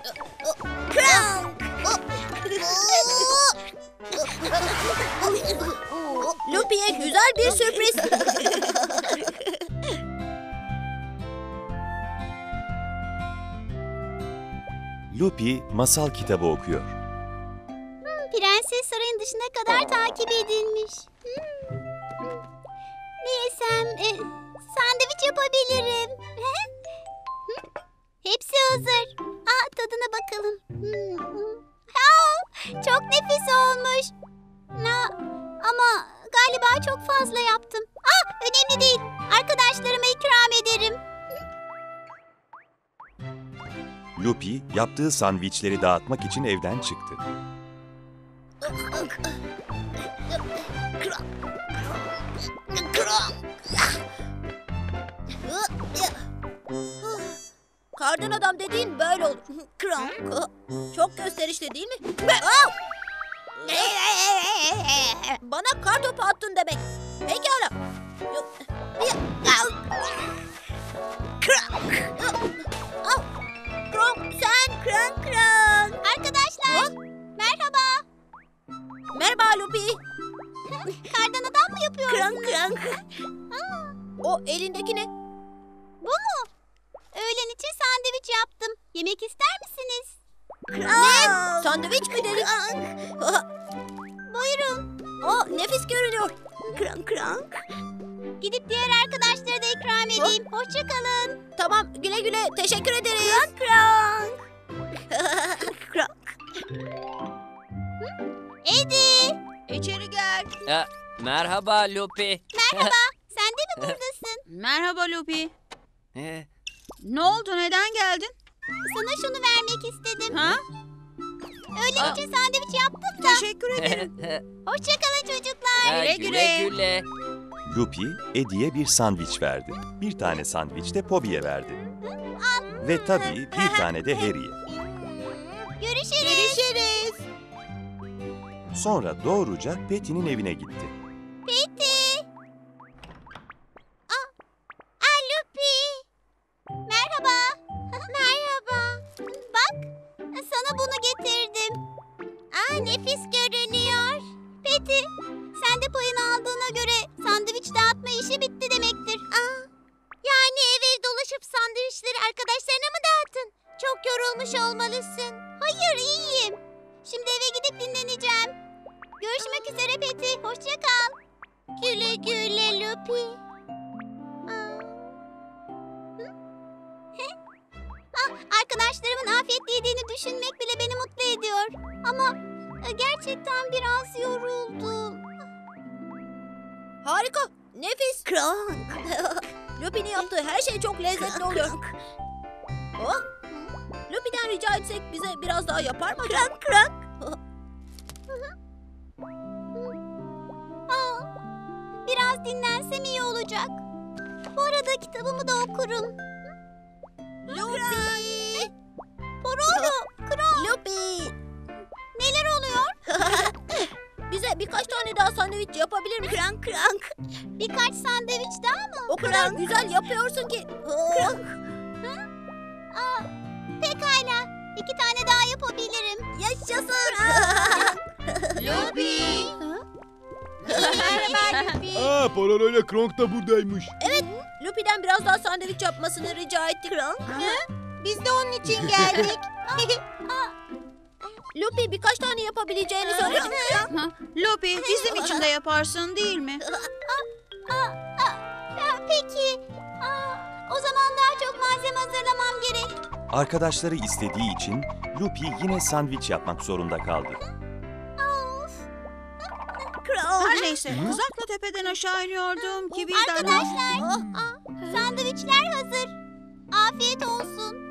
Kronk! Lupi'ye güzel bir sürpriz. Lupi masal kitabı okuyor. Prenses sarayın dışına kadar takip edilmiş. Ne yesem? Sandviç yapabilirim. Hepsi hazır. Tadına bakalım. Çok nefis olmuş. Ama galiba çok fazla yaptım. Önemli değil. Arkadaşlarıma ikram ederim. Lupi yaptığı sandviçleri dağıtmak için evden çıktı. Kardan adam dediğin böyle olur. Kronk. Çok gösterişli değil mi? Bana kar topu attın demek. Pekala. Kronk sen. Kronk. Arkadaşlar, merhaba. Merhaba Lupi. Kardan adam mı yapıyorsunuz? Kronk. O elindeki ne? Bu mu? Öğlen için sandviç yaptım. Yemek ister misiniz? Ne? Sandviç mi dedin? Buyurun. Nefis görünüyor. Kronk. Gidip diğer arkadaşlara da ikram edeyim. Hoşça kalın. Tamam, güle güle. Teşekkür ederiz. Kronk. Eddie. İçeri gel. Merhaba Lupi. Merhaba. Sen de mi buradasın? Merhaba Lupi. Ee, Ne oldu? Neden geldin? Sana şunu vermek istedim. Ha? Öğlen için sandviç yaptım da. Teşekkür ederim. Hoşça kalın çocuklar. Güle güle güle. güle. Lupi, Eddie'ye bir sandviç verdi. Bir tane sandviç de Pobi'ye verdi. Ve tabii bir tane de Harry'e. Görüşürüz. Sonra doğruca Peti'nin evine gitti. Peti. Lupi. Merhaba. Merhaba. Bak, sana bunu getirdim. Nefis görünüyor. Peti, sen de payını aldığına göre sandviç dağıtma işi bitti demektir. Yani eve dolaşıp sandviçleri arkadaşlarına mı dağıttın? Çok yorulmuş olmalısın. Hayır, iyiyim. Şimdi eve gidip dinleneceğim. Görüşmek üzere Peti. Hoşça kal. Güle güle Lupi. Arkadaşlarımın afiyetle yediğini düşünmek bile beni mutlu ediyor. Ama gerçekten biraz yoruldum. Harika. Nefis. Kronk. Lupi'nin yaptığı her şey çok lezzetli oluyor. Lupi'den rica etsek bize biraz daha yapar mı? Kronk. Biraz dinlensem iyi olacak. Bu arada kitabımı da okurum. Lupi. Pororo, Kron, Lupi. neler oluyor? Bize birkaç tane daha sandviç yapabilir misin? Kronk. Birkaç sandviç daha mı? O kadar güzel yapıyorsun ki. Pekala. 2 tane daha yapabilirim. Yaşasın. Lupi. Merhaba Lupi. Pororo ile Kronk da buradaymış. Lupi'den biraz daha sandviç yapmasını rica ettik. Biz de onun için geldik. Lupi birkaç tane yapabileceğini söyledi. Lupi, bizim için de yaparsın değil mi? Peki. O zaman daha çok malzeme hazırlamam gerek. Arkadaşları istediği için Lupi yine sandviç yapmak zorunda kaldı. Her neyse, kızakla tepeden aşağı iniyordum ki birden... Arkadaşlar, sandviçler hazır. Afiyet olsun.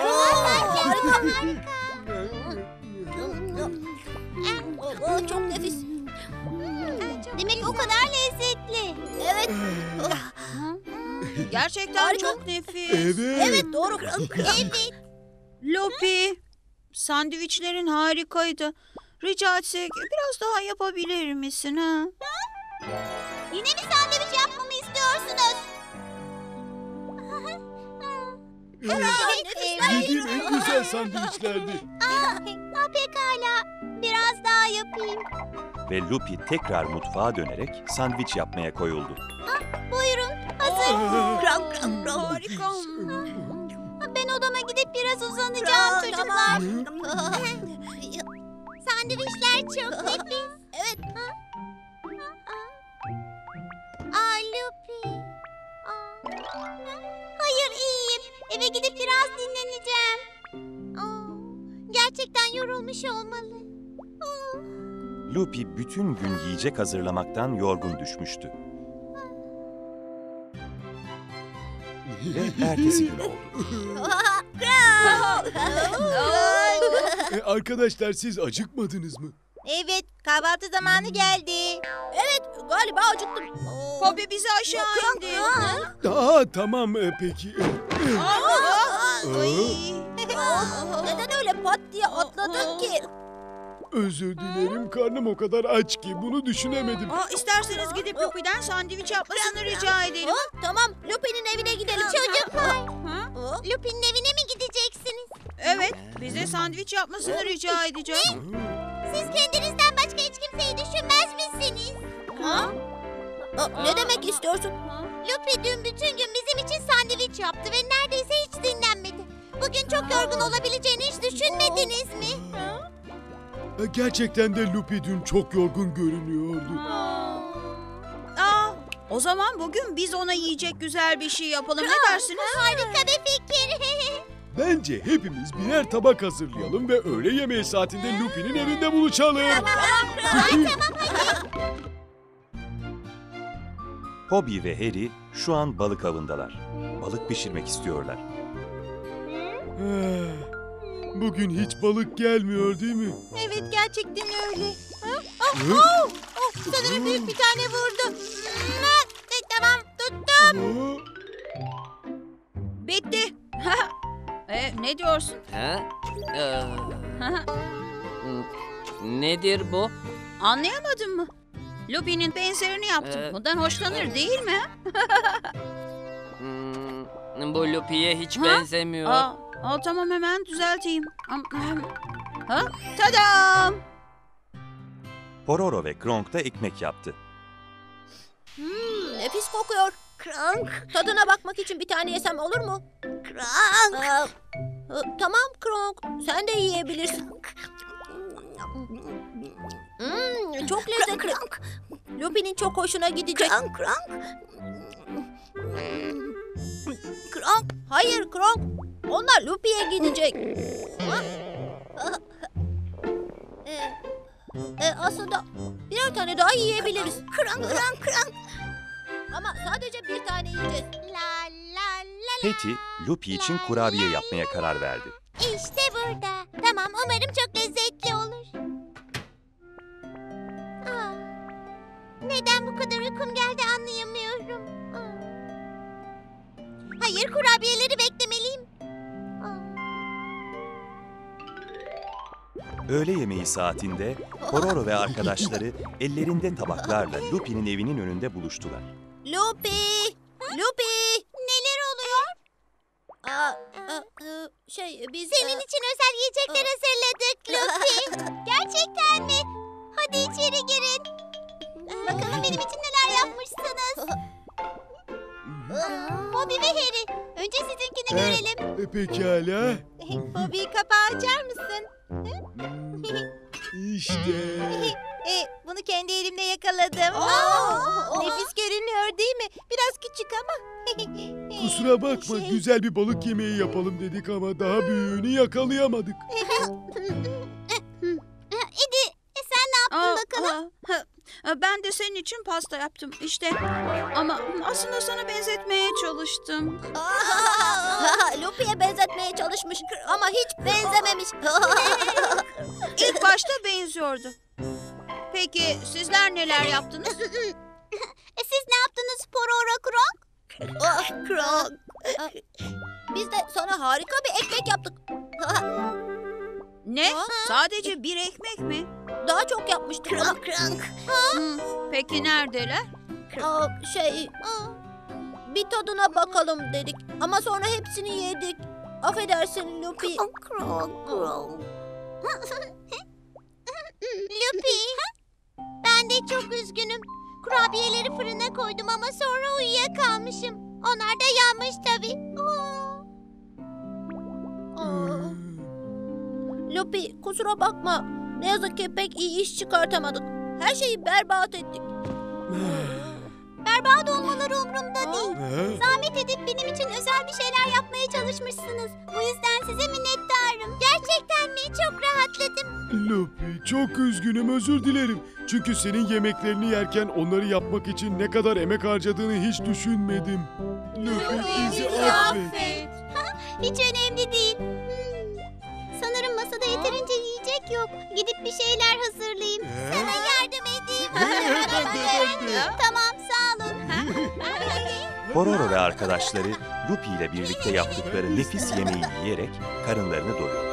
Çok nefis. Demek o kadar lezzetli. Evet. Gerçekten Harika. çok nefis. Evet doğru. Evet. Lupi, sandviçlerin harikaydı. Rica etsek biraz daha yapabilir misin ha? Yine mi sandviç yapmamı istiyorsunuz? Nefisler. Yediğim en güzel güzel sandviçlerdi. Pekala. Biraz daha yapayım. Ve Lupi tekrar mutfağa dönerek sandviç yapmaya koyuldu. Buyurun. Hazır. Kronk kronk kronk. Harika. Ben odama gidip biraz uzanacağım çocuklar. Sandviçler çok nefis. Evet. Lupi. Hayır, iyiyim. Eve gidip biraz dinleneceğim. Gerçekten yorulmuş olmalı. Lupi bütün gün yiyecek hazırlamaktan yorgun düşmüştü. Ve ertesi gün oldu. Arkadaşlar siz acıkmadınız mı? Evet, kahvaltı zamanı geldi. Evet, galiba acıktım. Pobi bizi aşağı indi. Tamam peki. Neden öyle pat diye atladın ki? Özür dilerim, karnım o kadar aç ki bunu düşünemedim. İsterseniz gidip Lupi'den sandviç yapmasını rica edelim. Tamam, Lupi'nin evine gidelim. Çocuklar, Ha? Lupi'nin evine mi gideceksiniz? Evet, bize sandviç yapmasını rica edeceğim. Siz kendinizden başka hiç kimseyi düşünmez misiniz? Ne demek istiyorsun? Lupi dün bütün gün bizim için sandviç yaptı ve neredeyse hiç dinlenmedi. Bugün çok yorgun olabileceğini hiç düşünmediniz mi? Gerçekten de Lupi dün çok yorgun görünüyordu. O zaman bugün biz ona yiyecek güzel bir şey yapalım. Ne dersiniz? Harika bir fikir. Bence hepimiz birer tabak hazırlayalım ve öğle yemeği saatinde Lupi'nin evinde buluşalım. Pobi ve Harry şu an balık avındalar. Balık pişirmek istiyorlar. Bugün hiç balık gelmiyor değil mi? Evet, gerçekten öyle. Hı? Sanırım büyük bir tane vurdum. Tamam, tuttum. Bitti. Ne diyorsun? Ha? Nedir bu? Anlayamadın mı? Lupi'nin benzerini yaptım. Bundan hoşlanır değil mi? Bu Lupi'ye hiç Ha? benzemiyor. Tamam, hemen düzelteyim. Tadam! Pororo ve Kronk da ekmek yaptı. Nefis kokuyor. Kronk. Tadına bakmak için bir tane yesem olur mu? Kronk. Tamam Kronk. Sen de yiyebilirsin. Çok lezzetli. Lupi'nin çok hoşuna gidecek. Kronk. Hayır Kronk. Onlar Lupi'ye gidecek. Aslında birer tane daha yiyebiliriz. Kronk. Ama sadece bir tane yiyeceğiz. La la la. Patty, Lupi için kurabiye yapmaya karar verdi. İşte burada. Tamam, umarım çok lezzetli olur. Neden bu kadar uykum geldi anlayamıyorum. Hayır, kurabiyeleri beklemeliyim. Öğle yemeği saatinde Pororo ve arkadaşları ellerinde tabaklarla Lupi'nin evinin önünde buluştular. Lupi! Neler oluyor? Biz... Senin için özel yiyecekler hazırladık Lupi. Gerçekten mi? Hadi içeri girin. Bakalım benim için neler yapmışsınız. Bobby ve Harry. Önce sizinkini görelim. Pekala. Bobby, kapağı açar mısın? İşte. Bunu kendi elimle yakaladım. Nefis görünüyor değil mi? Biraz küçük ama. Kusura bakma, güzel bir balık yemeği yapalım dedik ama daha büyüğünü yakalayamadık. Edi, sen ne yaptın bakalım? Ben de senin için pasta yaptım işte. Ama aslında sana benzetmeye çalıştım. Lupi'ye benzetmeye çalışmış ama hiç benzememiş. İlk başta benziyordu. Peki sizler neler yaptınız? Siz ne yaptınız Pororo Kronk? Kronk. Biz de sana harika bir ekmek yaptık. Ne? Sadece bir ekmek mi? Daha çok yapmıştık. Kronk. Peki neredeler? Bir tadına bakalım dedik ama sonra hepsini yedik. Affedersin Lupi. Lupi, ben de çok üzgünüm. Kurabiyeleri fırına koydum ama sonra uyuyakalmışım. Onlar da yanmış tabii. Lupi kusura bakma. Ne yazık ki pek iyi iş çıkartamadık. Her şeyi berbat ettik. Berbat olmaları umurumda değil. Ha? Zahmet edip benim için özel bir şeyler yapmaya çalışmışsınız. Bu yüzden size minnettarım. Gerçekten mi? Çok rahatladım. Lupi, çok üzgünüm, özür dilerim. Çünkü senin yemeklerini yerken onları yapmak için ne kadar emek harcadığını hiç düşünmedim. Lupi, bizi affet. Hiç önemli değil. Sanırım masada yeterince yiyecek yok. Gidip bir şeyler hazırlayayım. Sana yardım edeyim. Tamam, sağ olun. Pororo ve arkadaşları Lupi ile birlikte yaptıkları nefis yemeği yiyerek karınlarını doyurdu.